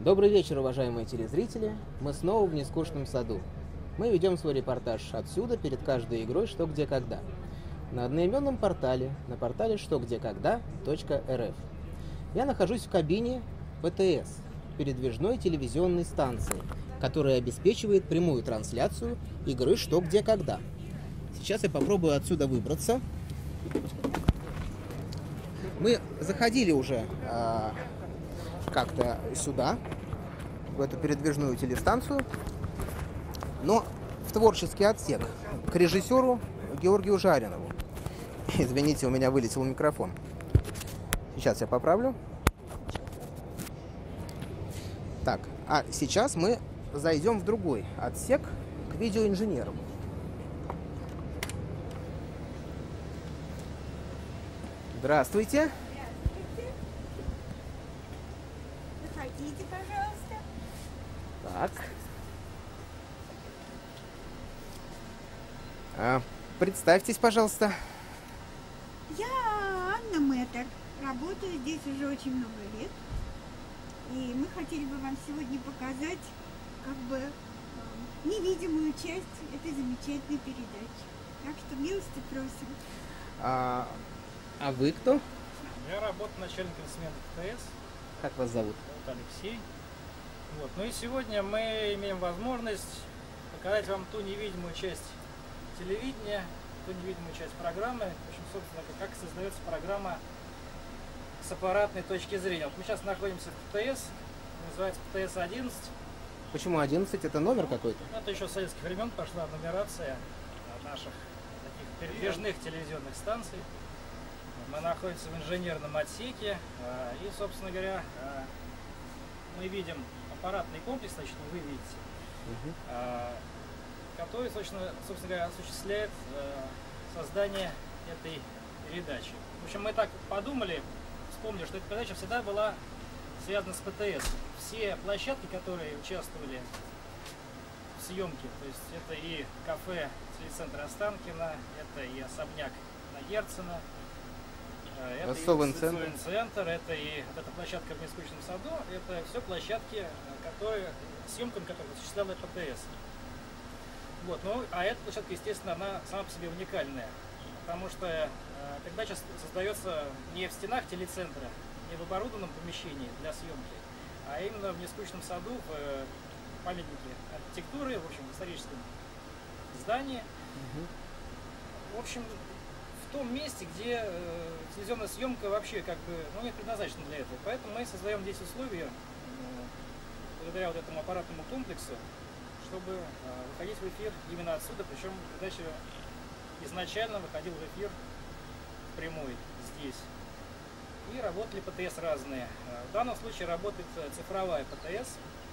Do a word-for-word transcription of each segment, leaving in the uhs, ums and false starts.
Добрый вечер, уважаемые телезрители. Мы снова в нескучном саду. Мы ведем свой репортаж отсюда, перед каждой игрой «Что, где, когда». На одноименном портале, на портале что где когда точка эр эф. Я нахожусь в кабине пэ тэ эс, передвижной телевизионной станции, которая обеспечивает прямую трансляцию игры «Что, где, когда». Сейчас я попробую отсюда выбраться. Мы заходили уже а, как-то сюда, в эту передвижную телестанцию, но в творческий отсек к режиссеру Георгию Жаринову. Извините, у меня вылетел микрофон. Сейчас я поправлю. Так, а сейчас мы зайдем в другой отсек к видеоинженерам. Здравствуйте. Здравствуйте. Заходите, пожалуйста. Так. А, представьтесь, пожалуйста. Я Анна Мэтр. Работаю здесь уже очень много лет. И мы хотели бы вам сегодня показать как бы э, невидимую часть этой замечательной передачи. Так что милости просим. А, а вы кто? Я работаю начальником смены пэ тэ эс. Как вас зовут? Вот Алексей. Вот. Ну и сегодня мы имеем возможность показать вам ту невидимую часть телевидения, ту невидимую часть программы. В общем, собственно, как создается программа с аппаратной точки зрения. Вот мы сейчас находимся в пэ тэ эс, называется пэ тэ эс одиннадцать. Почему одиннадцать? Это номер какой-то? Это еще с советских времен пошла нумерация наших таких передвижных телевизионных станций. Мы находимся в инженерном отсеке, и, собственно говоря, мы видим аппаратный комплекс, значит, вы видите, Угу. который, собственно, собственно говоря, осуществляет создание этой передачи. В общем, мы так подумали, вспомнили, что эта передача всегда была связана с пэ тэ эс. Все площадки, которые участвовали в съемке, то есть это и кафе телецентр Останкино, это и особняк на Герцена, это Совин и центр. центр, это и вот эта площадка в Нескучном саду, это все площадки, которые, съемкам которых осуществляла пэ тэ эс. Вот, ну, а эта площадка, естественно, она сама по себе уникальная, потому что э, передача создается не в стенах телецентра, не в оборудованном помещении для съемки, а именно в Нескучном саду, в э, памятнике архитектуры, в общем, в историческом здании. Угу. В общем, в том месте, где э, телевизионная съемка вообще как бы, ну, не предназначена для этого. Поэтому мы создаем здесь условия, э, благодаря вот этому аппаратному комплексу, чтобы э, выходить в эфир именно отсюда. Причем передача изначально выходила в эфир прямой здесь. И работали пэ тэ эс разные. В данном случае работает цифровая пэ тэ эс.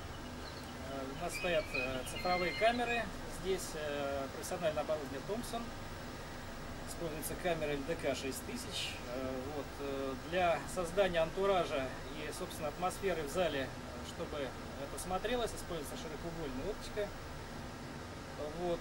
У нас стоят цифровые камеры. Здесь профессиональное оборудование Thomson. Используется камера эл дэ ка шесть тысяч. Вот. Для создания антуража и, собственно, атмосферы в зале, чтобы это смотрелось, используется широкоугольная оптика. Вот.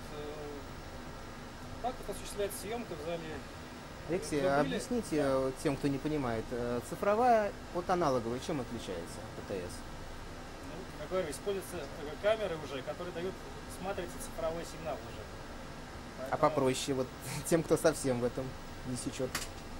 Так вот осуществляется съемка в зале. Алексей, Вы а были? объясните Да. тем, кто не понимает, цифровая от аналоговой чем отличается пэ тэ эс? Ну, как говорю, используются камеры уже, которые дают сматриваться цифровой сигнал уже. А Поэтому попроще, вот тем, кто совсем в этом не сечет.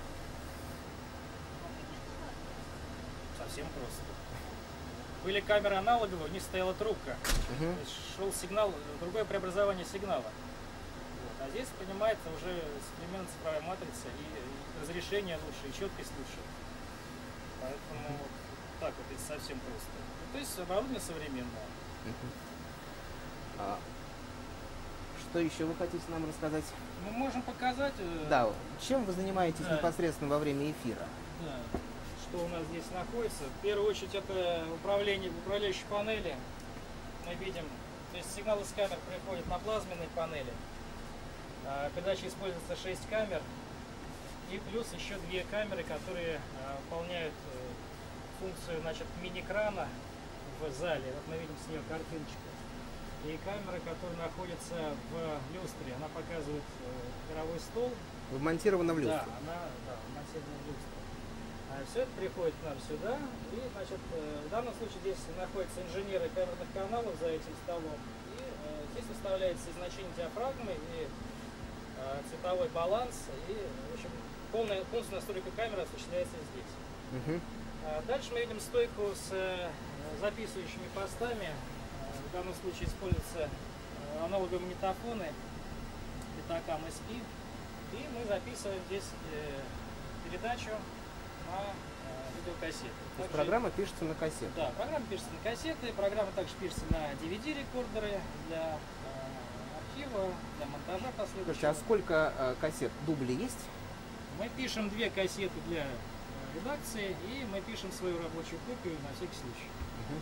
совсем просто. Были камеры аналоговые, у них стояла трубка. Угу. То есть шел сигнал, другое преобразование сигнала. Вот. А здесь принимается уже современная цифровая матрица, и, и разрешение лучше, и четкость лучше. Поэтому вот так вот, это совсем просто. Ну, то есть оборудование современное. Угу. А что еще вы хотите нам рассказать? Мы можем показать, э, Да, чем вы занимаетесь Да. непосредственно во время эфира? да, что у нас здесь находится. В первую очередь это управление в управляющей панели. Мы видим, то есть сигнал из камер приходит на плазменной панели. А, передача используется шесть камер и плюс еще две камеры, которые а, выполняют э, функцию, значит, мини-крана в зале. Вот мы видим с нее картиночку. И камера, которая находится в люстре, она показывает э, игровой стол. Вмонтировано в люстру. Да, она да, вмонтирована в люстру. Все это приходит к нам сюда. И, значит, в данном случае здесь находятся инженеры камерных каналов за этим столом. И здесь выставляется и значение диафрагмы, и цветовой баланс. И, в общем, полная, полностью настройка камеры осуществляется здесь. Угу. Дальше мы видим стойку с записывающими постами. В данном случае используются аналоговые магнитофоны Betacam эс пи. И мы записываем здесь передачу на видеокассеты. То есть программа пишется на кассету? Да, программа пишется на кассеты. Программа также пишется на ди ви ди-рекордеры для архива, для монтажа последующего. Слушайте, а сколько э, кассет, дублей есть? Мы пишем две кассеты для редакции, и мы пишем свою рабочую копию на всякий случай. Угу.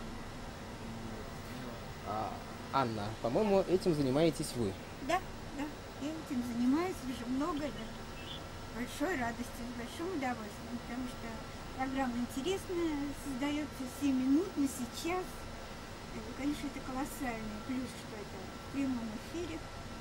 А, Анна, по-моему, этим занимаетесь вы. Да, да, я этим занимаюсь уже много лет. С большой радостью, с большим удовольствием, потому что программа интересная, создается семь минут на сейчас. Это, конечно, это колоссальный плюс, что это в прямом эфире.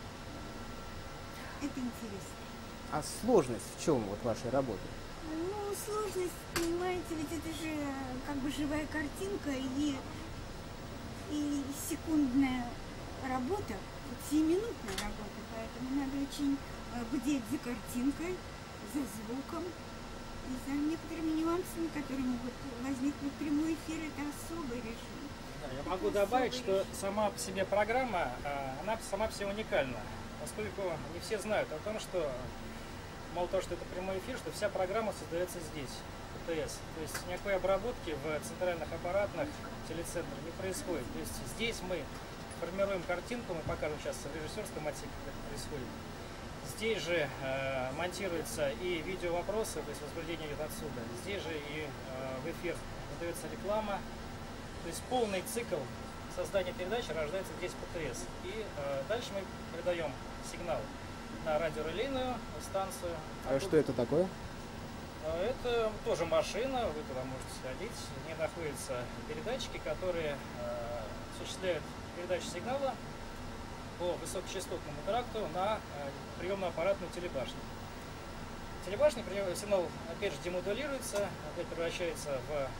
Это интересно. А сложность в чем вот вашей работы? Ну, сложность, понимаете, ведь это же как бы живая картинка и, и секундная работа, вот семиминутная работа, поэтому надо очень бдеть за картинкой, за звуком и за некоторыми нюансами, которые могут возникнуть в прямой эфире. Это особый режим. Да, я могу это добавить, что режим. Сама по себе программа, она сама по себе уникальна, поскольку не все знают о том, что мало того, что это прямой эфир, что вся программа создается здесь, в ТС. То есть никакой обработки в центральных аппаратных телецентрах не происходит. То есть здесь мы формируем картинку, мы покажем сейчас в режиссерском отсеке, как это происходит. Здесь же э, монтируются и видеовопросы, то есть возбуждение идет отсюда. Здесь же и э, в эфир выдается реклама. То есть полный цикл создания передачи рождается здесь по ТС. И э, дальше мы передаем сигнал на радиорелейную станцию. А что это такое? Это тоже машина, вы туда можете сходить. В ней находятся передатчики, которые э, осуществляют передачу сигнала по высокочастотному тракту на э, приемно-аппаратную телебашню. Телебашня, сигнал опять же демодулируется, опять превращается в, э,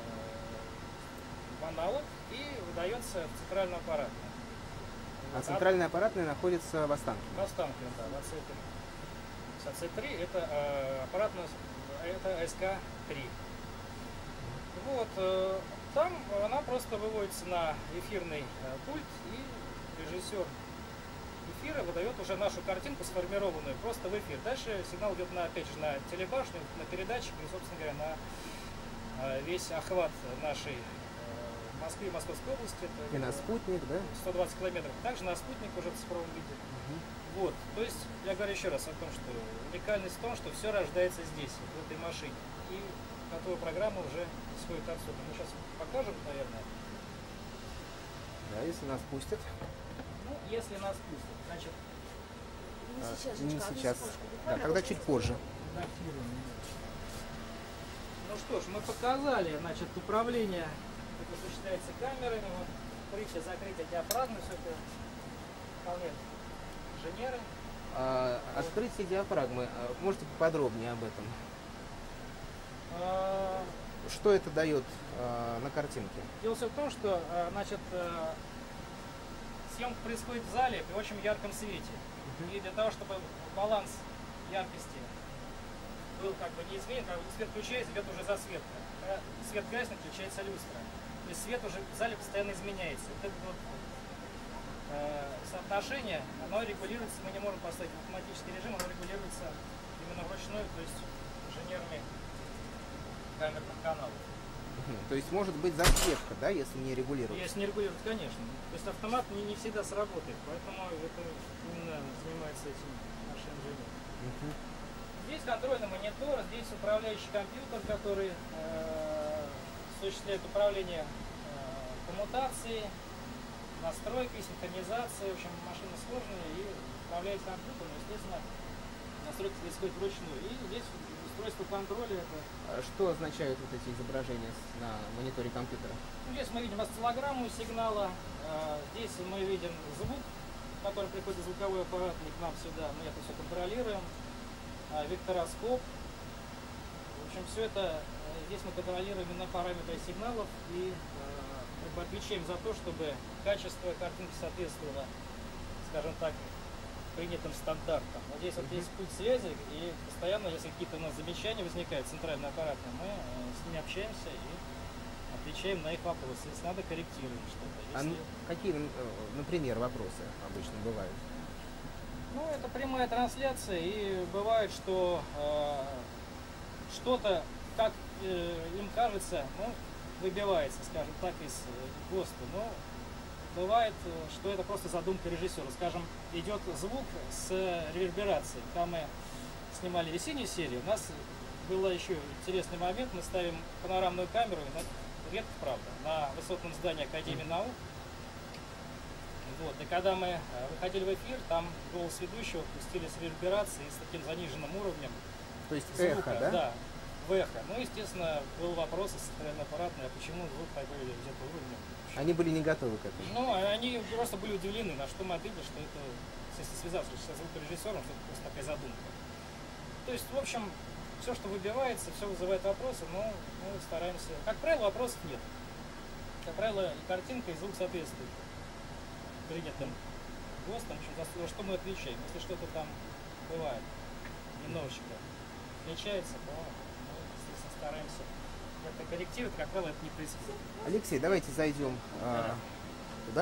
в аналог и выдается в центральную аппаратную. А центральная аппаратная находится в Останкино? В Останкино, да, в А С три. А С три это э, аппаратная, это А С К три. Вот, э, там она просто выводится на эфирный э, пульт, и режиссер эфира выдает уже нашу картинку сформированную просто в эфир. Дальше сигнал идет на, опять же, на телебашню, на передатчик и, собственно говоря, на э, весь охват нашей Москвы и Московской области. Это и на спутник, да? сто двадцать километров. Также на спутник уже в цифровом виде. Угу. Вот. То есть, я говорю еще раз о том, что уникальность в том, что все рождается здесь, в этой машине. И готовая программа уже исходит отсюда. Мы сейчас покажем, наверное. Да, если нас пустят. Ну, если нас пустят, значит... Не а, сейчас, не Жечка, сейчас. Да, тогда чуть позже. Ну что ж, мы показали, значит, управление. Это осуществляется камерами, вот, открытие, закрытие диафрагмы, все это выполняют инженеры. А, вот. Открытие диафрагмы, можете поподробнее об этом? А... Что это дает а, на картинке? Дело все в том, что, значит, съемка происходит в зале при очень ярком свете. Uh-huh. И для того, чтобы баланс яркости был как бы неизменен, когда свет включается, идет уже засветка. Когда свет гаснет, включается люстра. То есть свет уже в зале постоянно изменяется. Вот это вот э, соотношение, оно регулируется, мы не можем поставить в автоматический режим, оно регулируется именно вручную, то есть инженерами камерных каналов. Угу. То есть может быть засветка, да, если не регулировать? Если не регулировать, конечно. То есть автомат не, не всегда сработает, поэтому это именно занимается этим наши инженеры. Угу. Здесь контрольный монитор, здесь управляющий компьютер, который э, осуществляет управление э, коммутацией, настройкой, синхронизацией. В общем, машина сложная и управляет компьютером, естественно, настройка происходит вручную. И здесь устройство контроля. Это... А что означают вот эти изображения на мониторе компьютера? Ну, здесь мы видим осциллограмму сигнала, э, здесь мы видим звук, который приходит из звуковой аппарат к нам сюда, мы это все контролируем, э, вектороскоп. В общем, все это здесь мы контролируем именно параметры сигналов и э, как бы отвечаем за то, чтобы качество картинки соответствовало, скажем так, принятым стандартам. Вот здесь вот есть пульт связи, и постоянно, если какие-то у нас замечания возникают центральный аппарат, мы э, с ними общаемся и отвечаем на их вопросы. Если надо, корректируем что-то. Если... А какие, например, вопросы обычно бывают? Ну, это прямая трансляция, и бывает, что э, что-то, как э, им кажется, ну, выбивается, скажем так, из э, ГОСТа. Но бывает, что это просто задумка режиссера. Скажем, идет звук с реверберацией. Когда мы снимали весеннюю серию, у нас был еще интересный момент. Мы ставим панорамную камеру, редко, правда, на высотном здании Академии наук. Вот. И когда мы выходили в эфир, там голос ведущего пустили с реверберацией, с таким заниженным уровнем. То есть звука, эхо, да? Да, в эхо. Ну, естественно, был вопрос из центрального аппарата, а почему звук такой где-то уровня. Они были не готовы к этому. Ну, они просто были удивлены, на что мы ответили, что это, если связаться со звукорежиссером, что это просто такая задумка. То есть, в общем, все, что выбивается, все вызывает вопросы, но мы стараемся. Как правило, вопросов нет. Как правило, и картинка, и звук соответствуют принятым ГОСТом, в общем, за что мы отвечаем. Если что-то там бывает немножечко отличается, то мы, естественно, стараемся это корректировать, как правило, это не происходит. Алексей, давайте зайдем а, туда.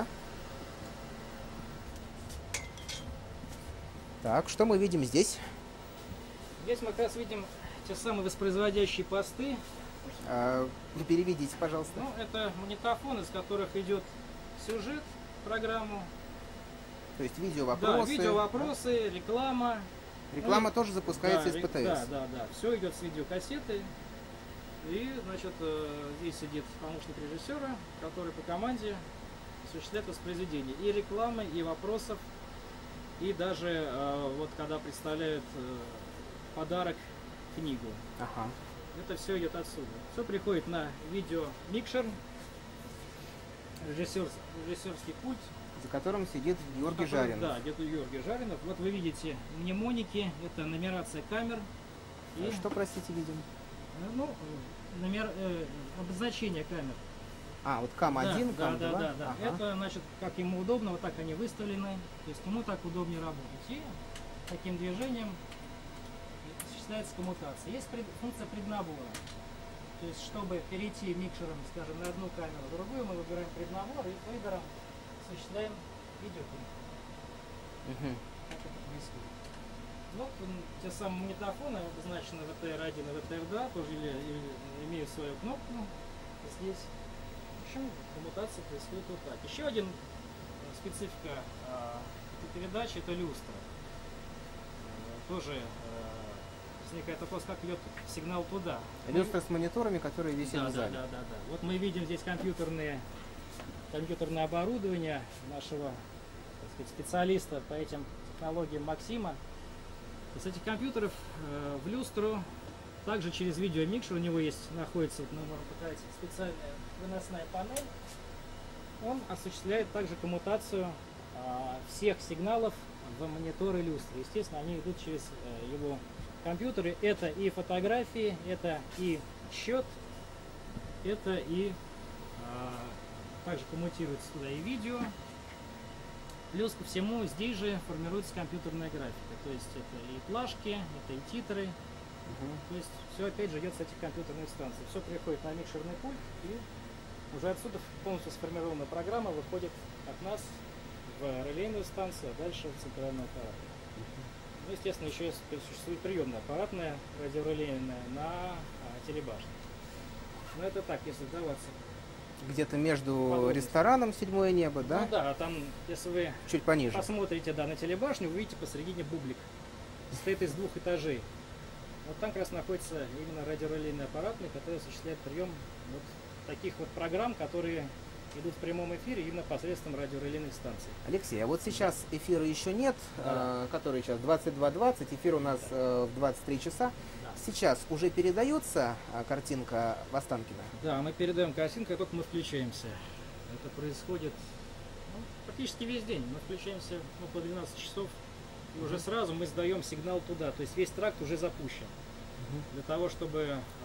Так, что мы видим здесь? Здесь мы как раз видим те самые воспроизводящие посты. А, вы переведите, пожалуйста. Ну, это магнитофон, из которых идет сюжет, программу. То есть видео-вопросы. Да, видео-вопросы, реклама. Реклама ну, тоже запускается да, из ПТС. Да, да, да. Все идет с видеокассеты. И, значит, здесь сидит помощник режиссера, который по команде осуществляет воспроизведение и рекламы, и вопросов, и даже вот когда представляют подарок, книгу. Ага. Это все идет отсюда. Все приходит на видеомикшер, режиссер, режиссерский пульт. За которым сидит Георгий которым, Жаринов. Да, где-то Георгий Жаринов. Вот вы видите мнемоники, это нумерация камер. И... Что, простите, видим? Ну, номер, э, обозначение камер. А, вот кам один, да, кам два. Да, да, да. Ага. Это, значит, как ему удобно, вот так они выставлены. То есть кому так удобнее работать. И таким движением осуществляется коммутация. Есть пред, функция преднабора. То есть, чтобы перейти микшером, скажем, на одну камеру, в другую, мы выбираем преднабор и выбором осуществляем видеокнигу. Угу. Как это происходит. Ну, те самые магнитофоны обозначены вэ тэ эр один и вэ тэ эр два, тоже или, или, имеют свою кнопку здесь. В общем, коммутация происходит вот так. Еще один специфика а, этой передачи — это люстра. А, тоже а, возникает вопрос, как идет сигнал туда. Люстра с мониторами, которые висят да, в зале. Да, да, да, да. Вот мы видим здесь компьютерные, компьютерное оборудование нашего, так сказать, специалиста по этим технологиям Максима. Из этих компьютеров э, в люстру также через видеомикшер, у него есть, находится, вот, мы можем показать, специальная выносная панель. Он осуществляет также коммутацию э, всех сигналов в мониторы люстры. Естественно, они идут через э, его компьютеры. Это и фотографии, это и счет, это и э, также коммутируется туда и видео. Плюс ко всему здесь же формируется компьютерная графика. То есть это и плашки, это и титры. Угу. То есть все опять же идет с этих компьютерных станций. Все приходит на микшерный пульт, и уже отсюда полностью сформированная программа выходит от нас в релейную станцию, а дальше в центральный аппарат. Ну, естественно, еще существует приемная аппаратная радиорелейная на а, телебашне. Но это так, если вдаваться. Где-то между подробности. Рестораном «Седьмое небо», да? Ну да, там, если вы чуть пониже посмотрите, да, на телебашню, вы видите посередине бублик. Состоит из двух этажей. Вот там как раз находится именно радиорелейный аппаратный, который осуществляет прием вот таких вот программ, которые идут в прямом эфире именно посредством радиорелейных станций. Алексей, а вот сейчас эфира еще нет, да. э, который сейчас двадцать два двадцать, эфир у нас э, в двадцать три часа. Да. Сейчас уже передается э, картинка в Останкино? Да, мы передаем картинку, как только мы включаемся. Это происходит ну, практически весь день. Мы включаемся ну, по двенадцать часов, и уже сразу мы сдаем сигнал туда. То есть весь тракт уже запущен. Угу. Для того, чтобы э,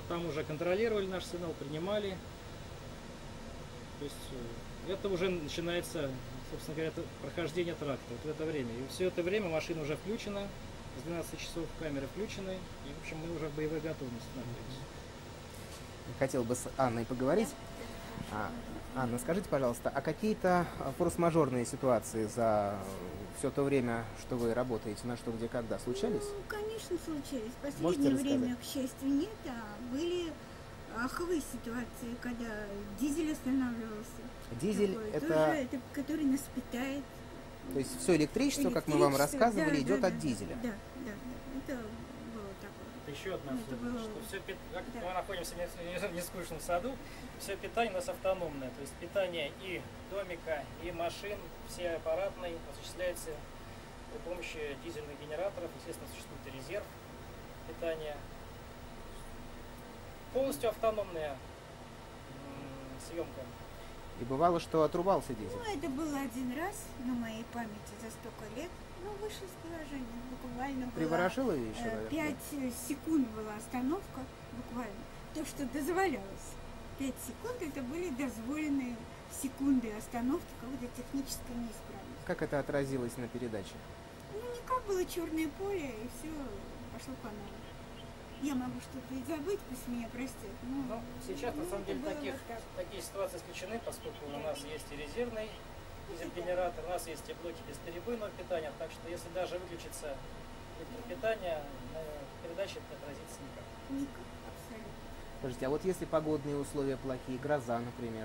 там уже контролировали наш сигнал, принимали. То есть э, это уже начинается, собственно говоря, это прохождение тракта вот в это время. И все это время машина уже включена, с двенадцати часов камеры включены, и, в общем, мы уже в боевой готовности находимся. Хотел бы с Анной поговорить. А, Анна, скажите, пожалуйста, а какие-то форс-мажорные ситуации за все то время, что вы работаете на «Что, где, когда» случались? Ну, конечно, случались. В Можете последнее рассказать? время, к счастью, нет, а были аховые ситуации, когда дизель останавливался. Дизель Такой, это, тоже это, который нас питает. то есть все электричество, как мы вам Электричество, рассказывали, да, идет да, от да, дизеля. Да, да, да. Это было такое. Это еще одна Ну, это особенность, было- что все, пит- как да. мы находимся в не- в нескучном саду, все питание у нас автономное, то есть питание и домика, и машин, все аппаратные осуществляется при помощи дизельных генераторов. Естественно, существует и резерв питания. Полностью автономная м, съемка. И бывало, что отрубался дизель. Ну, это было один раз на моей памяти за столько лет. Ну, вышло из положения. Буквально было Приворошило еще, э, наверное? пять секунд была остановка, буквально. То, что дозволялось. Пять секунд это были дозволенные секунды остановки какой-то технической неисправности. Как это отразилось на передаче? Ну, никак было черное поле, и все пошло по новой. Я могу что-то и забыть, пусть меня простят. Но, Ну, сейчас, на ну, самом это деле, было таких, вот так. такие ситуации исключены, поскольку у нас есть и резервный дизель-генератор, у нас есть и блоки бесперебойного питания, так что если даже выключится электропитание, на передаче это отразится никак. Никак, абсолютно. Подождите, а вот если погодные условия плохие, гроза, например,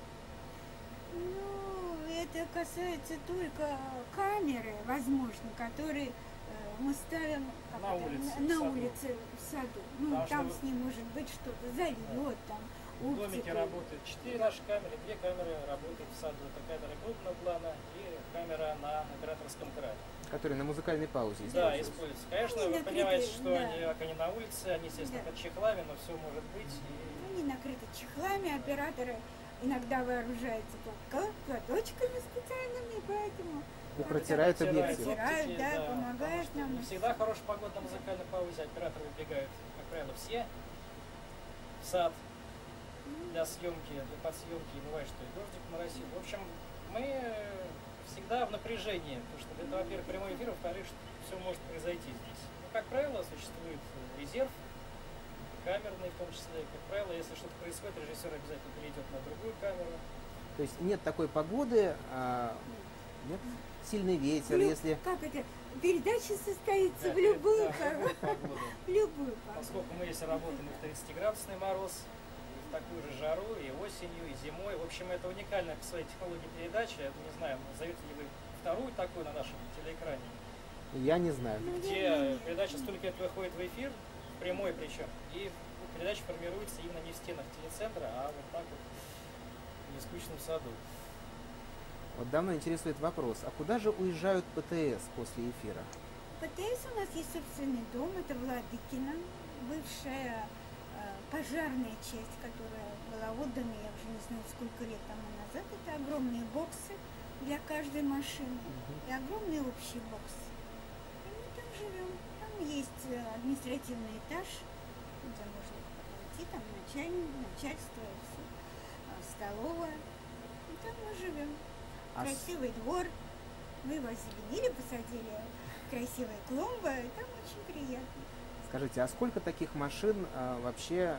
Ну, это касается только камеры, возможно, которые э, мы ставим как На это, улице, на, в на саду. улице в саду. Ну, Потому что там вы- с ним может быть что-то зальет, там В домике оптика. работают четыре наши камеры, две камеры работают в саду. Это камера крупного плана и камера на операторском крае. которые на музыкальной паузе Да, используются. используются. Конечно, Они вы накрыты, понимаете, что да. они, как они на улице, они, естественно, Да. под чехлами, но все может быть. И Они накрыты чехлами, операторы иногда вооружаются платка- платочками специальными, поэтому И протирают Протирают объектив. Протирают, оптики, да, помогают потому что нам. Не всегда хорошая погода на музыкальной паузе, операторы выбегают, как правило, все в сад для съемки, для подсъемки. И бывает, что и дождик моросит. В общем, мы всегда в напряжении, потому что это, во-первых, прямой эфир, во-вторых, что все может произойти здесь. Ну, как правило, существует резерв, камерный в том числе. Как правило, если что-то происходит, режиссер обязательно перейдет на другую камеру. То есть нет такой погоды, а, нет сильный ветер, Лю- если Как это? Передача состоится Да, в любую, да, в любую погоду. в любую погоду. Поскольку мы если работаем и в тридцатиградусный мороз, и в такую же жару, и осенью, и зимой. В общем, это уникальная по своей технологии передачи. Я не знаю, назовете ли вы вторую такую на нашем телеэкране, я не знаю. Ну, я где не- передача столько лет выходит в эфир, прямой причем, и передача формируется именно не в стенах телецентра, а вот так вот в нескучном саду. Вот давно интересует вопрос, а куда же уезжают ПТС после эфира? ПТС у нас есть собственный дом, это Владыкино, бывшая э, пожарная часть, которая была отдана, я уже не знаю, сколько лет тому назад. Это огромные боксы для каждой машины и огромный общий бокс. И мы там живем. Там есть э, административный этаж, где можно пойти, там начальник, начальство, все, столовая. И там мы живем. А с- Красивый двор. Мы его озеленили, посадили красивые клумбы, и там очень приятно. Скажите, а сколько таких машин а, вообще а,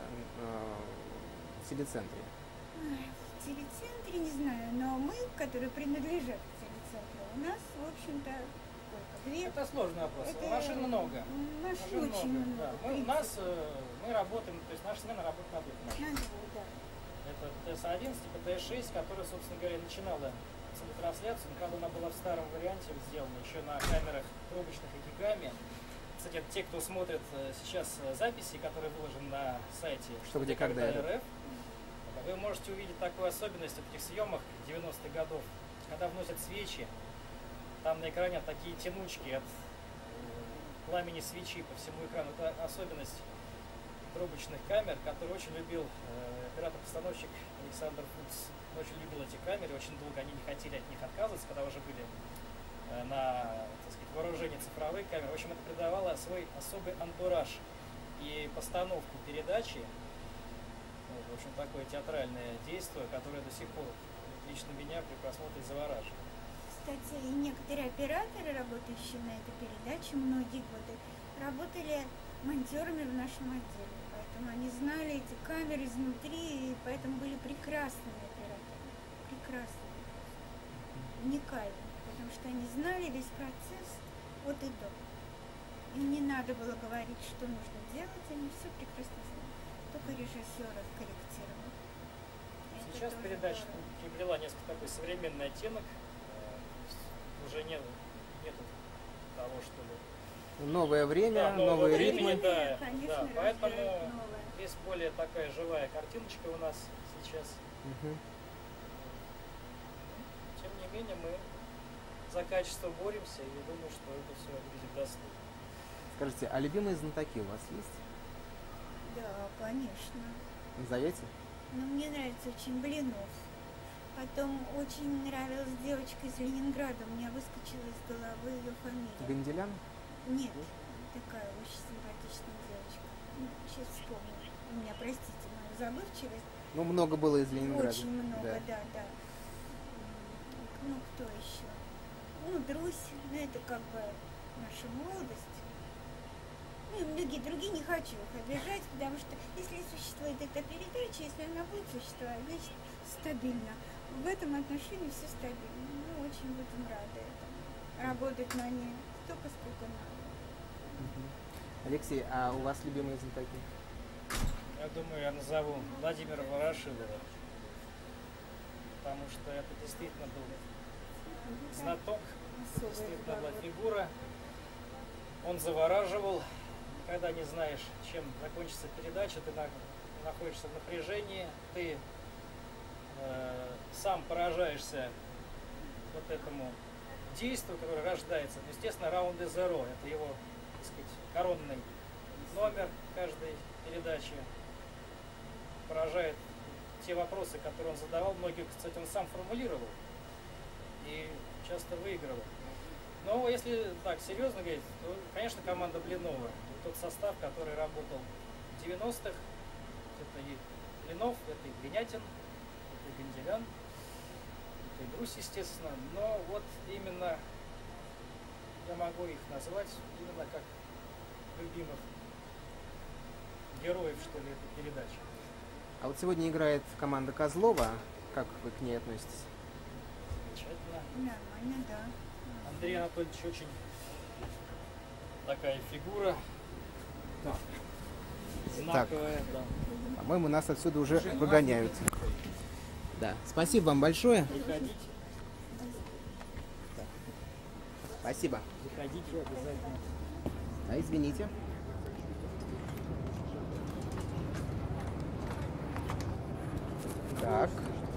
в телецентре? Ой, в телецентре не знаю, но мы, которые принадлежат к телецентру, у нас, в общем-то, сколько? Две. Это сложный вопрос. Это Машин много. Машин Машин очень много. Да. в Мы, у принципе. нас э, мы работаем, то есть наша смена работает на двух машинах. На двух, да. Это тэ эс одиннадцать и тэ эс шесть, которая, собственно говоря, начинала телетрансляцию, но правда она была в старом варианте сделана, еще на камерах трубочных и гигами. Кстати, те, кто смотрит э, сейчас э, записи, которые выложены на сайте Что, где, когда РФ, вы можете увидеть такую особенность от этих съемок девяностых годов, когда вносят свечи, там на экране такие тянучки от э, пламени свечи по всему экрану. Это особенность трубочных камер, который очень любил э, оператор-постановщик Александр Фукс. Он очень любил эти камеры, очень долго они не хотели от них отказываться, когда уже были э, на, так сказать, вооружении цифровые камеры. В общем, это придавало свой особый антураж и постановку передачи. в общем, такое театральное действие, которое до сих пор лично меня при просмотре завораживает. Кстати, и некоторые операторы, работающие на этой передаче многие годы, работали монтёрами в нашем отделе. Поэтому они знали эти камеры изнутри, и поэтому были прекрасными операторами. Прекрасными. Уникальными. Потому что они знали весь процесс от и до. Им не надо было говорить, что нужно делать, они все прекрасно знали. Только режиссера корректировал. Сейчас передача приобрела несколько такой современный оттенок. Уже нет, нету того, что ли. Новое время, да, новое новые времени, ритмы. да, конечно, да, поэтому новое. здесь более такая живая картиночка у нас сейчас. Угу. Тем не менее, мы за качество боремся, и я думаю, что это все будет доступно. Скажите, а любимые знатоки у вас есть? Да, конечно. Назовете? Но мне нравится очень Блинов. Потом очень нравилась девочка из Ленинграда. У меня выскочила из головы ее фамилия. Ганделян? Нет, такая очень симпатичная девочка. Ну, сейчас вспомню. У меня, простите, мою забывчивость. Ну, много было из Ленинграда. Очень много, да. да, да. Ну, кто еще? Ну, Друзь, ну, это как бы наша молодость. Ну, и многие другие, не хочу их обижать, потому что если существует эта передача, если она будет существовать, значит, стабильно. В этом отношении все стабильно. Мы очень будем рады этому. Работать на ней столько, сколько надо. Угу. Алексей, а у вас любимые знатоки? Я думаю, я назову Владимира Ворошилова, потому что это действительно был знаток, действительно была фигура. Он завораживал. Когда не знаешь, чем закончится передача, ты на, находишься в напряжении, ты э, сам поражаешься вот этому действию, которое рождается. Естественно, Round the Zero, это его, так сказать, коронный номер каждой передачи. Поражает те вопросы, которые он задавал. Многие, кстати, он сам формулировал и часто выигрывал. Но если так серьезно говорить, то, конечно, команда Блинова. Тот состав, который работал в девяностых. Это и Блинов, это и Гринятин, это и Ганделян, это и Друзь, естественно. Но вот именно я могу их назвать именно как любимых героев, что ли, этой передачи. А вот сегодня играет команда Козлова. Как вы к ней относитесь? Замечательно. Нормально, да. Андрей Анатольевич очень такая фигура. Знаковая, да. По-моему, нас отсюда уже выгоняют. Да. Спасибо вам большое. Приходите. Спасибо. Приходите обязательно. А, извините. Так.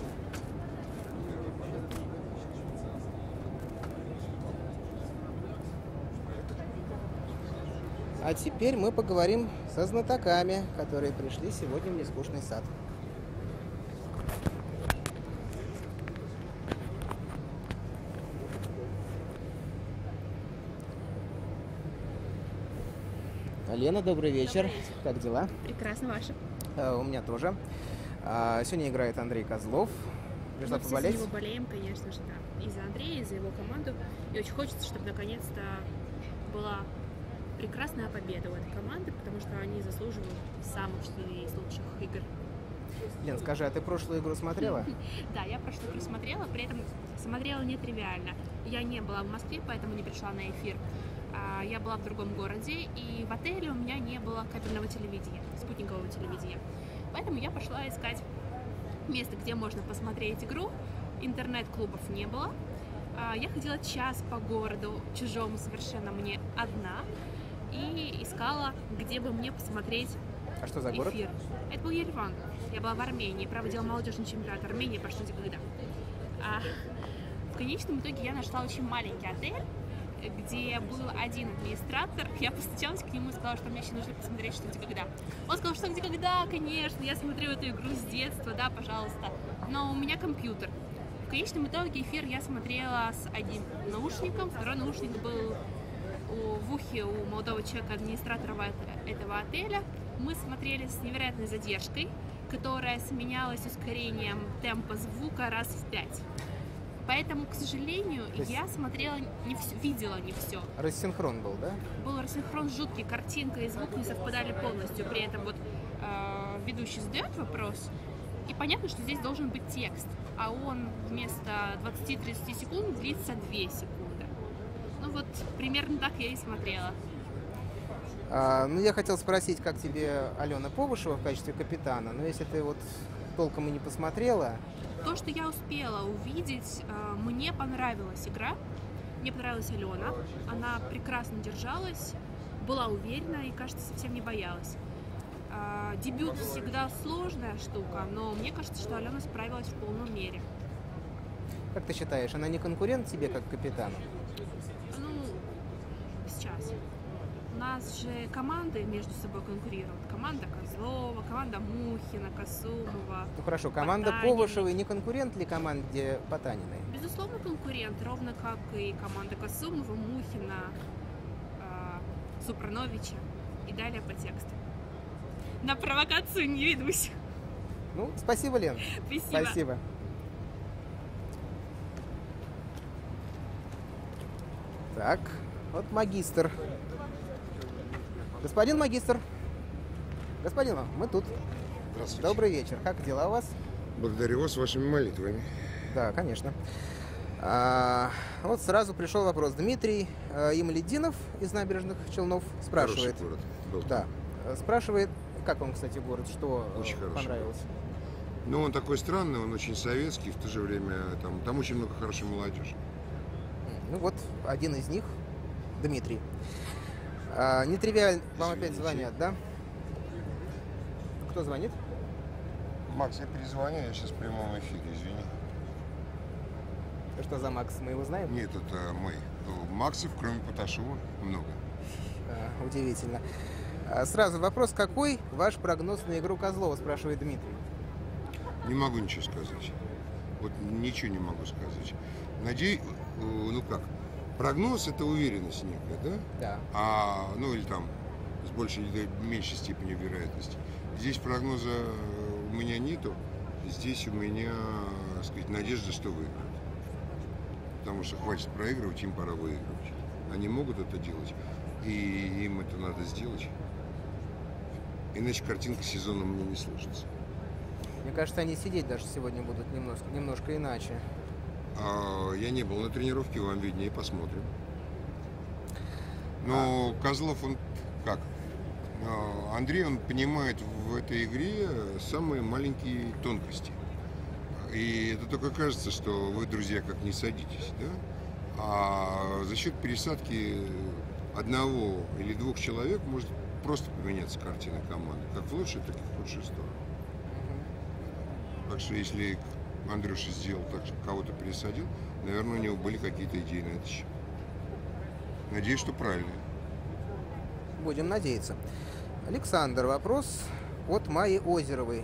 А теперь мы поговорим со знатоками, которые пришли сегодня в Нескучный сад. Лена, добрый вечер. Добрый вечер. Как дела? Прекрасно, ваши. А, у меня тоже. А, сегодня играет Андрей Козлов. Пришла Мы все поболеть? за него болеем, конечно же, да. И за Андрея, и за его команду. И очень хочется, чтобы наконец-то была прекрасная победа у этой команды, потому что они заслуживают самых, что ли, из лучших игр. Лен, скажи, а ты прошлую игру смотрела? Да, я прошлую игру смотрела, при этом смотрела нетривиально. Я не была в Москве, поэтому не пришла на эфир. Я была в другом городе, и в отеле у меня не было кабельного телевидения, спутникового телевидения. Поэтому я пошла искать место, где можно посмотреть игру. Интернет-клубов не было. Я ходила час по городу, чужому совершенно мне, одна, и искала, где бы мне посмотреть А что за эфир. город? Это был Ереван. Я была в Армении, проводила молодежный чемпионат Армении, по что когда. А в конечном итоге я нашла очень маленький отель, где был один администратор. Я постучалась к нему и сказала, что мне еще нужно посмотреть «Что, где, когда». Он сказал, что где, когда, конечно, я смотрю эту игру с детства, да, пожалуйста. Но у меня компьютер. В конечном итоге эфир я смотрела с одним наушником, второй наушник был у, в ухе у молодого человека, администратора этого отеля. Мы смотрели с невероятной задержкой. которая сменялась ускорением темпа звука раз в пять. Поэтому, к сожалению, есть... я смотрела не все, видела не все. Рассинхрон был, да? Был рассинхрон жуткий, картинка и звук не совпадали полностью. При этом вот э, ведущий задает вопрос, и понятно, что здесь должен быть текст, а он вместо двадцати-тридцати секунд длится две секунды. Ну вот, примерно так я и смотрела. А, ну, я хотел спросить, как тебе Алена Повышева в качестве капитана, но если ты вот толком и не посмотрела... То, что я успела увидеть, мне понравилась игра, мне понравилась Алена, она прекрасно держалась, была уверена и, кажется, совсем не боялась. Дебют всегда сложная штука, но мне кажется, что Алена справилась в полной мере. Как ты считаешь, она не конкурент тебе как капитану? Ну, сейчас. У нас же команды между собой конкурируют. Команда Козлова, команда Мухина, Касумова. Ну хорошо, команда Потанина. Повышевой не конкурент ли команде Потаниной? Безусловно, конкурент, ровно как и команда Касумова, Мухина, э, Супрановича и далее по тексту. На провокацию не ведусь. Ну, спасибо, Лен. Спасибо. Спасибо. Так, вот магистр. Господин магистр. Господин, мы тут. Здравствуйте. Добрый вечер. Как дела у вас? Благодарю вас вашими молитвами. Да, конечно. А, вот сразу пришел вопрос. Дмитрий э, Имлединов из Набережных Челнов спрашивает. Хороший город. Был. Да. Спрашивает, как вам, кстати, город, что Очень э, хороший. понравилось? Ну, он такой странный, он очень советский, в то же время там, там очень много хорошей молодежи. Ну вот, один из них, Дмитрий. А, нетривиально, вам опять Извините. звонят, да? Кто звонит? Макс, я перезвоню, я сейчас в прямом эфире, извини. Что за Макс, мы его знаем? Нет, это мы. Ну, Максов, кроме Поташова, много. А, удивительно. А, сразу вопрос, какой ваш прогноз на игру Козлова, спрашивает Дмитрий. Не могу ничего сказать. Вот ничего не могу сказать. Надеюсь, ну как, прогноз — это уверенность некая, да? Да. А, ну или там с большей или меньшей степенью вероятности. Здесь прогноза у меня нету. Здесь у меня, так сказать, надежда, что выиграют. Потому что хватит проигрывать, им пора выигрывать. Они могут это делать, и им это надо сделать. Иначе картинка сезона мне не сложится. Мне кажется, они сидеть даже сегодня будут немножко, немножко иначе. А, я не был на тренировке, вам виднее, посмотрим. Но а. Козлов, он как? А, Андрей, он понимает в этой игре самые маленькие тонкости. И это только кажется, что вы, друзья, как не садитесь, да? А за счет пересадки одного или двух человек может просто поменяться картина команды, как в лучшую, так и в худшую сторону. Так что если Андрюша сделал так, что кого-то пересадил, наверное, у него были какие-то идеи на это счет. Надеюсь, что правильно. Будем надеяться. Александр, вопрос от Майи Озеровой.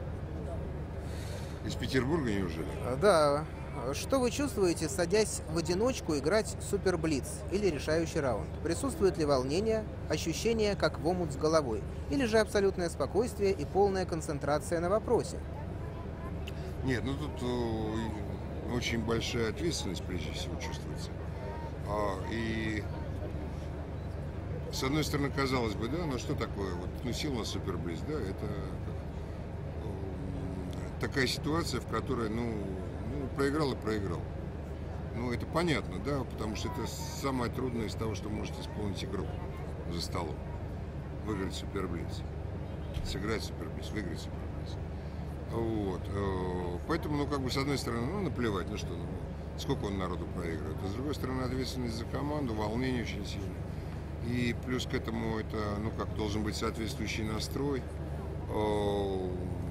Из Петербурга, неужели? Да. Что вы чувствуете, садясь в одиночку играть Супер Блиц или решающий раунд? Присутствует ли волнение, ощущение, как в омут с головой? Или же абсолютное спокойствие и полная концентрация на вопросе? Нет, ну тут э, очень большая ответственность, прежде всего, чувствуется. А, и с одной стороны, казалось бы, да, ну что такое? Вот, ну, сел на Супер Блиц, да, это э, такая ситуация, в которой, ну, ну, проиграл и проиграл. Ну, это понятно, да, потому что это самое трудное из того, что может исполнить игрок за столом. Выиграть Супер Блиц. Сыграть Супер Блиц, выиграть Супер Блиц. Вот. Поэтому, ну, как бы, с одной стороны, ну, наплевать, ну что, ну, сколько он народу проигрывает. А с другой стороны, ответственность за команду, волнение очень сильное. И плюс к этому это, ну, как должен быть соответствующий настрой. То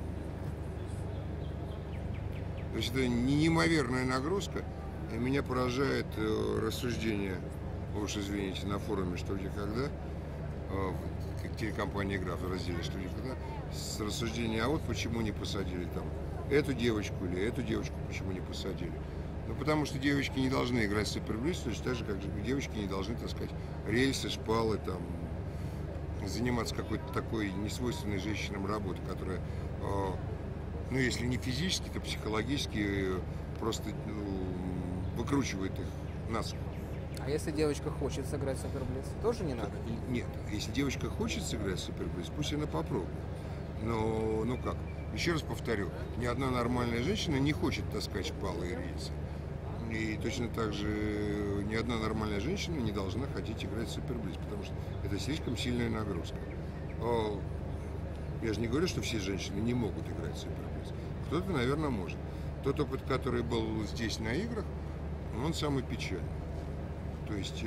есть это неимоверная нагрузка. И меня поражает рассуждение, уж извините, на форуме «Что, где, когда», как телекомпания «Игра» в разделе «Что, где, когда», с рассуждения, а вот почему не посадили там эту девочку или эту девочку, почему не посадили. Ну, потому что девочки не должны играть в суперблиц, точно так же, как девочки не должны таскать рельсы, шпалы, там, заниматься какой-то такой несвойственной женщинам работой, которая ну, если не физически, то психологически просто ну, выкручивает их насухо. А если девочка хочет сыграть суперблиц, тоже не надо? Нет, если девочка хочет сыграть суперблиц, пусть она попробует. Но, ну как, еще раз повторю, ни одна нормальная женщина не хочет таскать шпалы и рельсы. И точно так же ни одна нормальная женщина не должна хотеть играть в суперблиц, потому что это слишком сильная нагрузка. Я же не говорю, что все женщины не могут играть в суперблиц. Кто-то, наверное, может. Тот опыт, который был здесь на играх, он самый печальный. То есть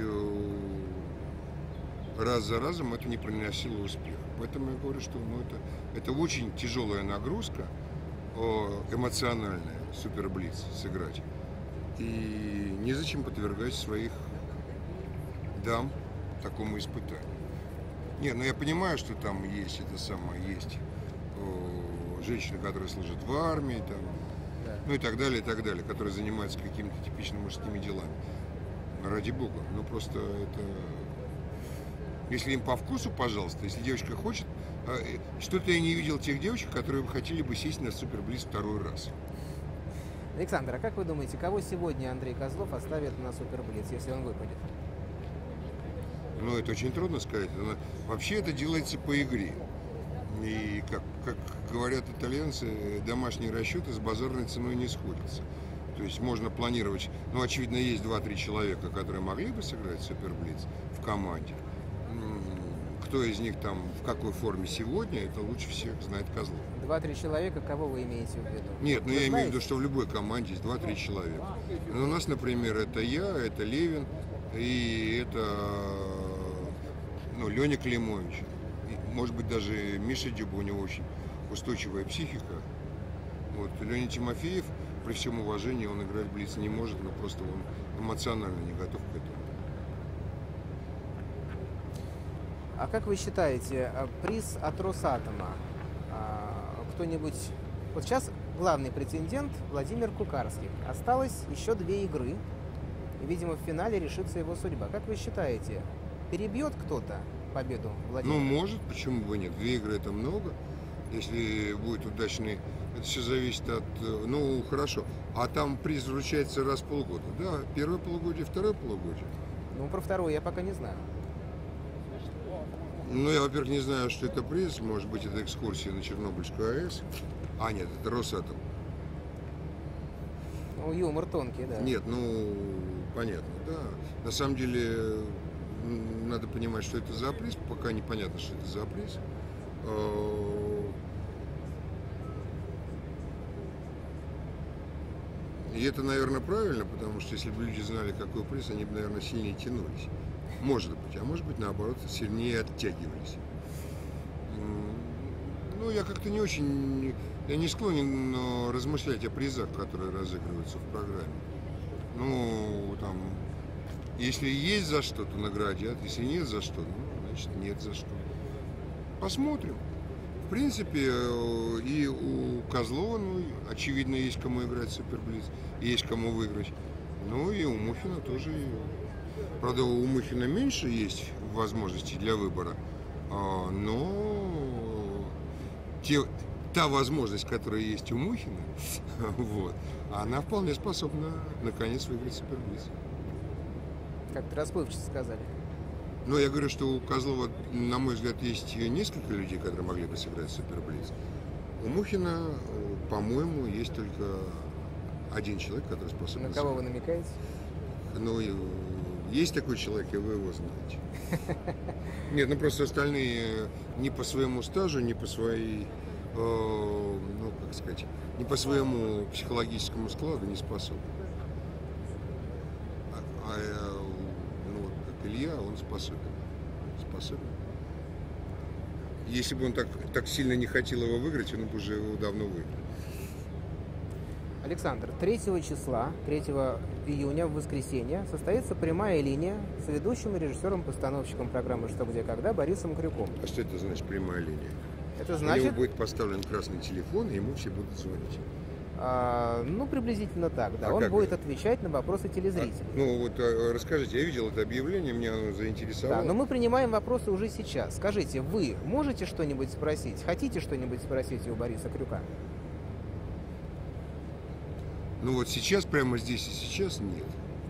раз за разом это не приносило успеха. Поэтому я говорю, что ну, это, это очень тяжелая нагрузка, эмоциональная, суперблиц сыграть. И незачем подвергать своих дам такому испытанию. Не, ну я понимаю, что там есть это самое, есть о, женщины, которые служат в армии, там, да. Ну и так далее, и так далее, которые занимаются какими-то типично мужскими делами. Ради бога, ну просто это... Если им по вкусу, пожалуйста, если девочка хочет... Что-то я не видел тех девочек, которые бы хотели бы сесть на суперблиц второй раз. Александр, а как вы думаете, кого сегодня Андрей Козлов оставит на суперблиц, если он выпадет? Ну, это очень трудно сказать. Вообще это делается по игре. И, как, как говорят итальянцы, домашние расчеты с базарной ценой не сходятся. То есть можно планировать... Ну, очевидно, есть два-три человека, которые могли бы сыграть суперблиц в команде. Кто из них там в какой форме сегодня, это лучше всех знает Козлов. Два-три человека, кого вы имеете в виду? Нет, ну я имею в виду, что в любой команде есть два-три человека. Но у нас, например, это я, это Левин и это ну, Леня Климович. И, может быть, даже Миша Дюба, у него очень устойчивая психика. Вот. Леня Тимофеев, при всем уважении, он играть в блиц не может, но просто он эмоционально не готов к этому. А как вы считаете, приз от Росатома, кто-нибудь... Вот сейчас главный претендент Владимир Кукарский. Осталось еще две игры, и, видимо, в финале решится его судьба. Как вы считаете, перебьет кто-то победу Владимира? Ну, может, почему бы нет. Две игры это много. Если будет удачный... Это все зависит от... Ну, хорошо. А там приз вручается раз в полгода. Да, первое полугодие, второе полугодие. Ну, про второе я пока не знаю. Ну, я, во-первых, не знаю, что это приз. Может быть, это экскурсия на Чернобыльскую АЭС. А, нет, это Росатом. Ну, юмор тонкий, да. Нет, ну, понятно, да. На самом деле, надо понимать, что это за приз. Пока непонятно, что это за приз. И это, наверное, правильно, потому что если бы люди знали, какой приз, они бы, наверное, сильнее тянулись. Может быть, а может быть, наоборот, сильнее оттягивались. Ну, я как-то не очень... Я не склонен размышлять о призах, которые разыгрываются в программе. Ну, там... Если есть за что, то наградят. Если нет за что, ну, значит, нет за что. Посмотрим. В принципе, и у Козлова, ну, очевидно, есть кому играть в суперблиц, есть кому выиграть. Ну, и у Мухина тоже... Правда, у Мухина меньше есть возможностей для выбора, но те, та возможность, которая есть у Мухина, вот, она вполне способна наконец выиграть суперблиц. Как-то расплывчато сказали. Но я говорю, что у Козлова, на мой взгляд, есть несколько людей, которые могли бы сыграть суперблиц. У Мухина, по-моему, есть только один человек, который способен. На кого вы намекаете? Ну, есть такой человек, и вы его знаете. Нет, ну просто остальные не по своему стажу, не по своей, э, ну, как сказать, не по своему психологическому складу не способны. А, а ну, вот как Илья, он способен. Способен. Если бы он так, так сильно не хотел его выиграть, он бы уже его давно выиграл. Александр, третьего числа, третьего июня, в воскресенье, состоится прямая линия с ведущим и режиссером-постановщиком программы «Что, где, когда» Борисом Крюком. А что это значит прямая линия? Это значит... У него будет поставлен красный телефон, и ему все будут звонить. А, ну, приблизительно так, да. А Он как будет это? отвечать на вопросы А, телезрителей. ну вот а, расскажите, я видел это объявление, меня оно заинтересовало. Да, но мы принимаем вопросы уже сейчас. Скажите, вы можете что-нибудь спросить? Хотите что-нибудь спросить у Бориса Крюка? Ну вот сейчас, прямо здесь и сейчас нет.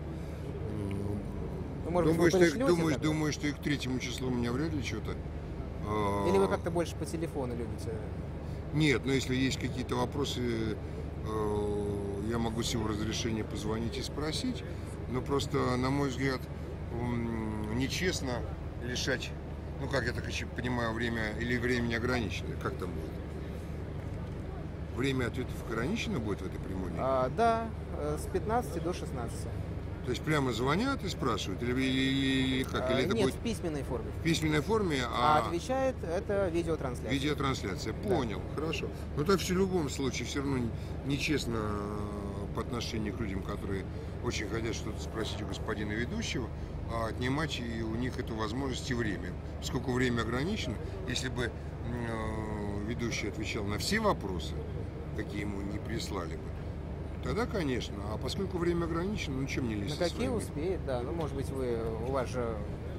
Ну, может быть, Думаю, вы что, пришлете думаю, тогда? думаю, что и к третьему числу у меня вряд ли что-то. а, Или вы как-то больше по телефону любите? Нет, но если есть какие-то вопросы, э, я могу с его разрешения позвонить и спросить. Но просто, на мой взгляд, м, нечестно лишать, ну как я так еще понимаю, время или времени ограничено. Как там будет? Время ответов ограничено будет в этой прямой линии? А, да, э, с пятнадцати до шестнадцати. То есть прямо звонят и спрашивают? Или, или- или как? Или А, это нет, будет в письменной форме. в письменной форме, А а, отвечает это видеотрансляция. видеотрансляция? Да. Понял, хорошо. Но так в любом случае все равно нечестно э, по отношению к людям, которые очень хотят что-то спросить у господина ведущего, а отнимать и у них эту возможность и время. Поскольку время ограничено, если бы э, ведущий отвечал на все вопросы, какие ему не прислали бы, тогда, конечно. А поскольку время ограничено, ну чем не лезть На со какие своими? успеет, да. Ну, может быть, вы, у вас же...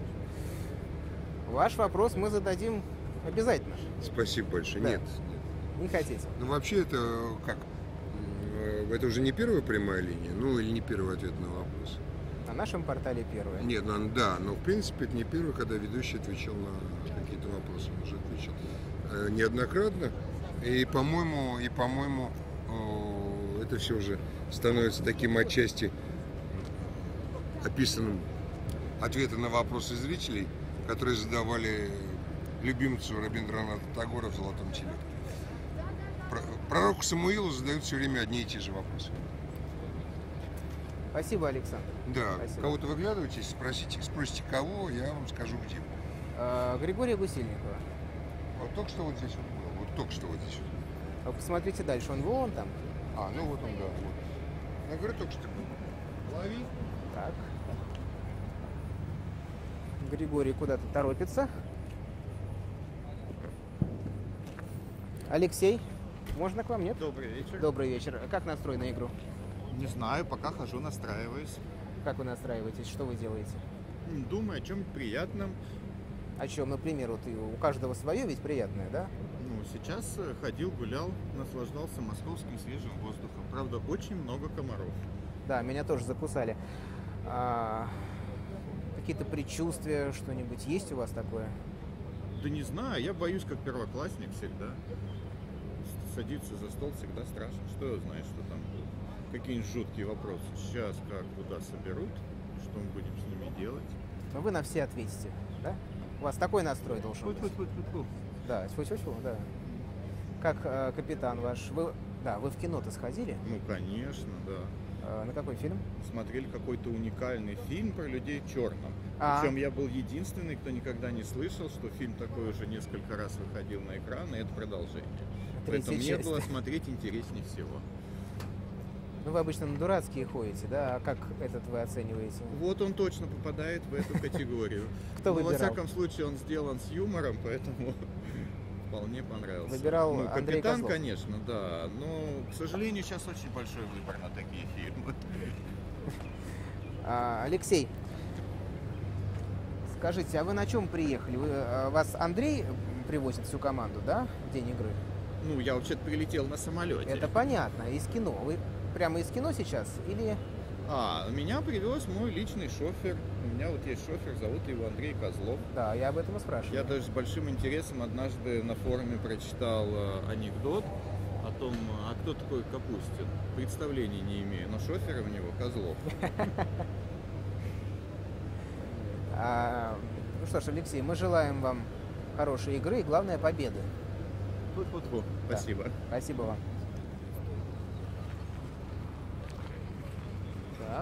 Ваш вопрос мы зададим обязательно. Спасибо большое. Да. Нет, нет. Не хотите? Ну, вообще, это как? М, Это уже не первая прямая линия, ну, или не первый ответ на вопрос? На нашем портале первое. Нет, ну, да, но, в принципе, это не первый, когда ведущий отвечал на какие-то вопросы. Он уже отвечал э, неоднократно. И, по-моему, и, по-моему, э, это все уже становится таким отчасти описанным ответы на вопросы зрителей, которые задавали любимцу Рабиндраната Тагора в «Золотом теле». Про- Пророку Самуилу задают все время одни и те же вопросы. Спасибо, Александр. Да, Спасибо. кого-то выглядываете, спросите, спросите кого, я вам скажу где. А, Григория Гусельникова. Вот только что вот здесь вот был, вот только что вот здесь вот. А посмотрите дальше, он вон там. А, ну вот он, да, вот. Я говорю, только что был. Лови. Так. Григорий куда-то торопится. Алексей, можно к вам, нет? Добрый вечер. Добрый вечер. Как настрой на игру? Не знаю, пока хожу, настраиваюсь. Как вы настраиваетесь? Что вы делаете? М, Думаю о чем-нибудь приятном. О чем, например, вот и у каждого свое ведь приятное, да? Ну, сейчас э, ходил, гулял, наслаждался московским свежим воздухом. Правда, очень много комаров. Да, меня тоже закусали. А, какие-то предчувствия, что-нибудь есть у вас такое? Да не знаю, я боюсь, как первоклассник всегда. С- Садиться за стол всегда страшно. Что я знаю, что там будет. Какие-нибудь жуткие вопросы. Сейчас как, куда соберут, что мы будем с ними делать. Но вы на все ответите, да? У вас такой настрой должен быть. Фу-фу-фу-фу-фу. Да, тьфу-тьфу-тьфу, да. Как э, капитан ваш, вы, да, вы в кино-то сходили? Ну, конечно, да. Э, на какой фильм? Смотрели какой-то уникальный фильм про людей в черном. А. Причем я был единственный, кто никогда не слышал, что фильм такой уже несколько раз выходил на экран, и это продолжение. Третья Поэтому мне часть. было смотреть интереснее всего. Ну, вы обычно на дурацкие ходите, да? А как этот вы оцениваете? Вот он точно попадает в эту категорию. Кто Но, во выбирал? всяком случае, он сделан с юмором, поэтому вполне понравился. Выбирал ну, Андрей «Капитан», Козлов. конечно, да. Но, к сожалению, сейчас очень большой выбор на такие фильмы. А, Алексей, скажите, а вы на чем приехали? Вы, а, вас Андрей привозит всю команду, да, в день игры? Ну, я вообще-то прилетел на самолете. Это понятно, из кино. Вы прямо из кино сейчас или... А, меня привез мой личный шофер. У меня вот есть шофер, зовут его Андрей Козлов. Да, я об этом и спрашиваю. Я даже с большим интересом однажды на форуме прочитал э, анекдот о том, а кто такой Капустин. Представления не имею, но шофер у него Козлов. А, ну что ж, Алексей, мы желаем вам хорошей игры и, главное, победы. Фу-фу-фу. Да. Спасибо. Спасибо вам. Так.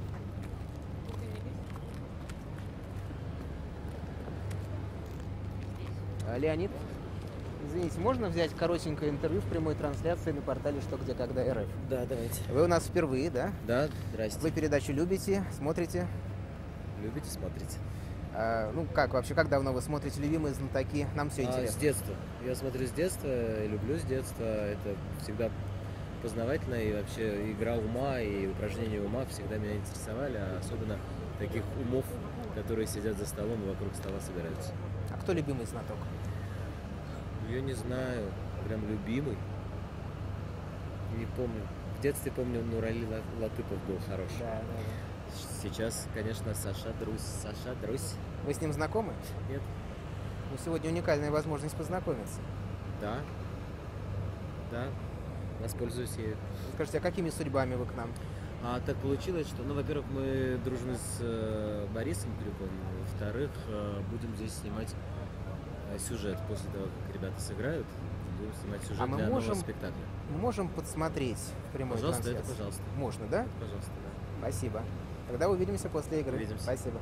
А, Леонид, извините, можно взять коротенькое интервью в прямой трансляции на портале «Что, где, когда РФ»? Да, давайте. Вы у нас впервые, да? Да, здрасте. Вы передачу любите, смотрите? Любите, смотрите? А, ну, как вообще, как давно вы смотрите «Любимые знатоки»? Нам все А, с интересно. детства. Я смотрю с детства, и люблю с детства. Это всегда познавательная, и вообще игра ума и упражнения ума всегда меня интересовали, а особенно таких умов, которые сидят за столом и вокруг стола собираются. А кто любимый знаток? Я не знаю, прям любимый. Не помню. В детстве, помню, Нурали Ла- Латыпов был хороший. Да, да, да. Сейчас, конечно, Саша Друсь. Саша Друсь. Вы с ним знакомы? Нет. Ну, сегодня уникальная возможность познакомиться. Да. Да. Воспользуюсь ею. Скажите, а какими судьбами вы к нам? А так получилось, что, ну, во-первых, мы дружны с э, Борисом Крюковым, во-вторых, э, будем здесь снимать э, сюжет после того, как ребята сыграют. Будем снимать сюжет А мы для можем- нового спектакля. Мы можем подсмотреть в прямой Пожалуйста, это трансляции? пожалуйста. Можно, да? Пожалуйста, да. Спасибо. Тогда увидимся после игры. Увидимся. Спасибо.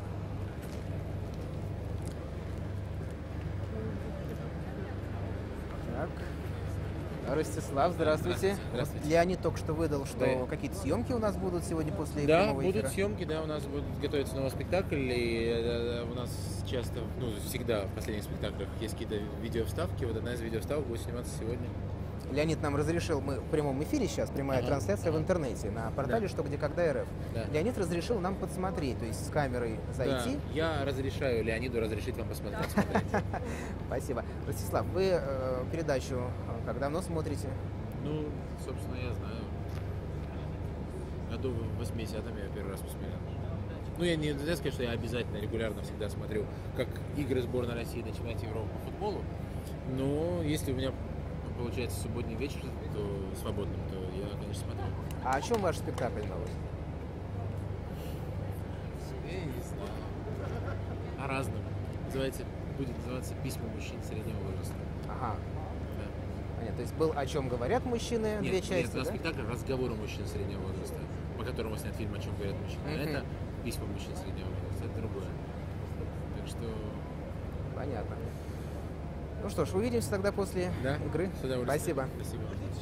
Так. Ростислав, здравствуйте. Здравствуйте. Вот Леонид только что выдал, что Да. какие-то съемки у нас будут сегодня после Да, прямого будут эфира. съемки, да, у нас будет готовиться новый спектакль, и э, у нас часто, ну, всегда в последних спектаклях есть какие-то видеовставки, вот одна из видеовставок будет сниматься сегодня. Леонид нам разрешил, мы в прямом эфире сейчас, прямая Ага. трансляция в интернете на портале Да. «Что, где, когда РФ». Да. Леонид разрешил нам подсмотреть, то есть с камерой зайти. Да, я разрешаю Леониду разрешить вам посмотреть. посмотреть. Спасибо. Ростислав, вы э, передачу э, как давно смотрите? Ну, собственно, я знаю. Году в восьмидесятом я первый раз посмотрел. Ну, я не нельзя сказать, что я обязательно, регулярно всегда смотрю, как игры сборной России на чемпионате Европы по футболу. Но если у меня получается субботний вечер, то свободным, то я, конечно, смотрю. А о чем ваш спектакль новый? Я не знаю. О разном. Называется, будет называться «Письма мужчин среднего возраста». Ага. Да. Понятно. То есть был «О чем говорят мужчины», Нет, две нет, части, два да? спектакля «Разговоры мужчин среднего возраста», по которому снят фильм «О чем говорят мужчины». А Мгм. это «Письма мужчин среднего возраста», это другое. Так что, Понятно. Ну что ж, увидимся тогда после да, игры. с удовольствием. Спасибо. Спасибо.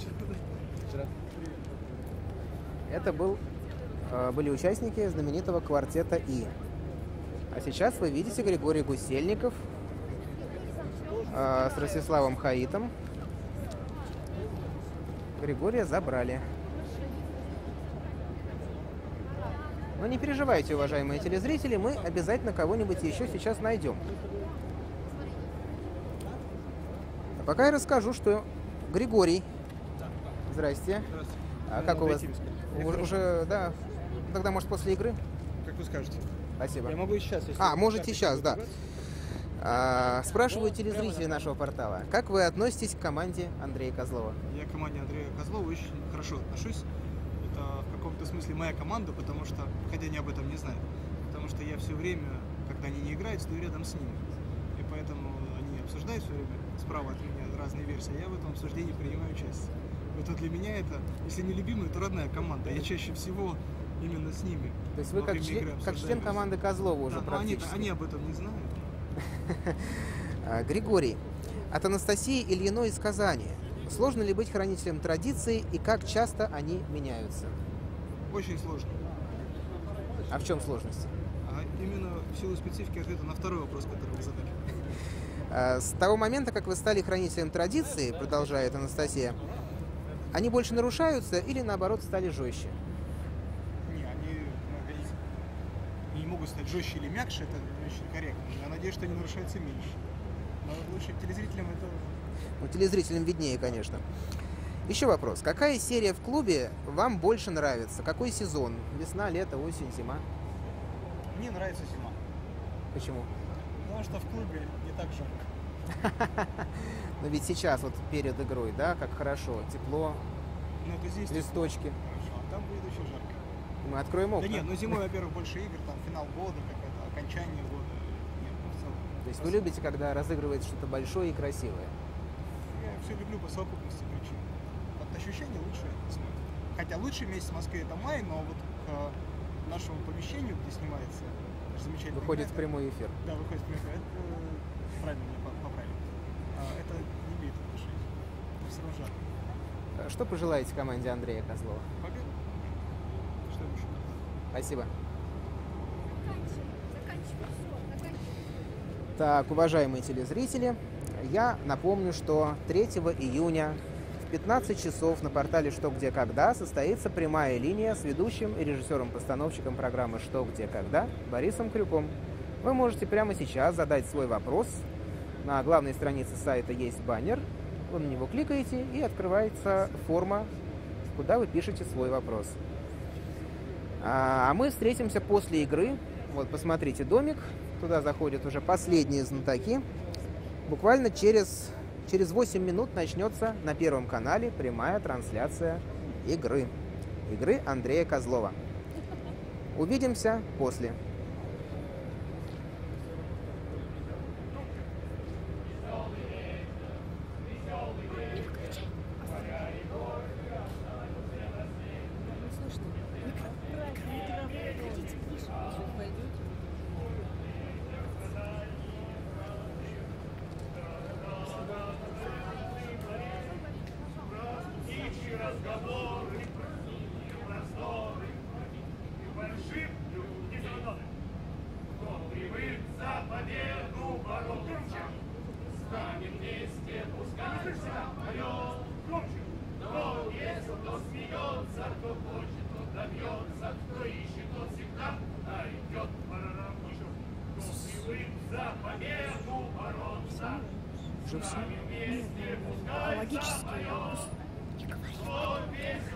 Это был, э, были участники знаменитого квартета «И». А сейчас вы видите Григорий Гусельников э, с Ростиславом Хаитом. Григория забрали. Но не переживайте, уважаемые телезрители, мы обязательно кого-нибудь еще сейчас найдем. А пока я расскажу, что Григорий. Здрасте. Здравствуйте. А Ну, как у вас? дойти без проблем. У- Хорошо. Уже, да. Тогда, может, после игры? Как вы скажете. Спасибо. Я могу и сейчас, если... А, можете так, сейчас, если да. вы А, спрашивают Ну, телезрители прямо нашего портала, как вы относитесь к команде Андрея Козлова? Я к команде Андрея Козлова очень хорошо отношусь. Это в каком-то смысле моя команда, потому что, хотя они об этом не знают, потому что я все время, когда они не играют, стою рядом с ними. И поэтому они обсуждают все время справа от меня разные версии, а я в этом обсуждении принимаю участие. Вот для меня это, если не любимая, то родная команда. Я чаще всего именно с ними. То есть вы во как время член, игры как обсуждаю член версии. команды Козлова уже Да, но они, практически. они об этом не знают. А, Григорий, от Анастасии Ильиной из Казани. Сложно ли быть хранителем традиций и как часто они меняются? Очень сложно. А в чем сложность? А именно в силу специфики ответа на второй вопрос, который вы задали. А, С того момента, как вы стали хранителем традиции, продолжает Анастасия, они больше нарушаются или наоборот стали жестче? Не, они ну, говорить, не могут стать жестче или мягче, это не очень корректно. Я надеюсь, что они нарушаются меньше. Но лучше телезрителям это... Ну, телезрителям виднее, конечно. Еще вопрос. Какая серия в клубе вам больше нравится? Какой сезон? Весна, лето, осень, зима? Мне нравится зима. Почему? Потому что в клубе не так жарко. Но ведь сейчас вот перед игрой, да, как хорошо, тепло, Но это здесь листочки. хорошо, а там будет очень жарко. Мы откроем окна. Да нет, ну зимой, во-первых, больше игр, там финал года, какое-то окончание года. Нет, ну в целом. То есть вы любите, когда разыгрывается что-то большое и красивое? Я все люблю по совокупности причин. От ощущений лучше смотрит. Хотя лучший месяц в Москве это май, но вот к нашему помещению, где снимается наш замечательный Выходит в игра, прямой эфир. Да, выходит в прямой эфир. Это э, правильно меня по- поправили. А, это не имеет отношения. Это все равно жарко. А Что пожелаете команде Андрея Козлова? Победа. Что еще? Спасибо. Так, уважаемые телезрители, я напомню, что третьего июня в пятнадцать часов на портале «Что, где, когда» состоится прямая линия с ведущим и режиссером-постановщиком программы «Что, где, когда» Борисом Крюком. Вы можете прямо сейчас задать свой вопрос. На главной странице сайта есть баннер. Вы на него кликаете, и открывается форма, куда вы пишете свой вопрос. А мы встретимся после игры. Вот, посмотрите домик. Туда заходят уже последние знатоки. Буквально через, через восемь минут начнется на Первом канале прямая трансляция игры. Игры Андрея Козлова. Увидимся после. Уже все? Нет, логически. Не говори.